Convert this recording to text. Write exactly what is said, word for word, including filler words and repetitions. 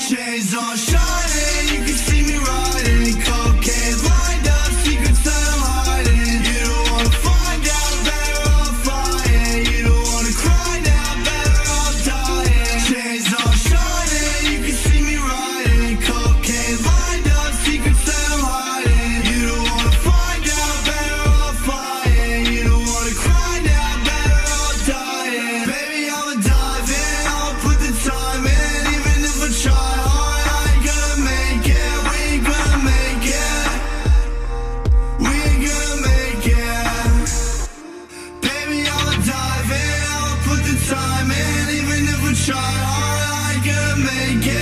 Chains on shining, you can see me riding. Cocaine lined up, secrets that I'm hiding. You don't wanna find out, better off flying. You don't wanna cry now, better off dying. Chains on shining, you can see me riding. Cocaine lined up, secrets that I'm hiding. You don't wanna find out, better off flying. You don't wanna cry now, better off dying. Baby, I'ma dive in, I'll put the time in. Even if I try hard, I ain't gonna make it. We ain't gonna make it. We ain't gonna make it. Baby, I'ma dive in, I'll put the time in. Even if I try hard, I ain't gonna make it.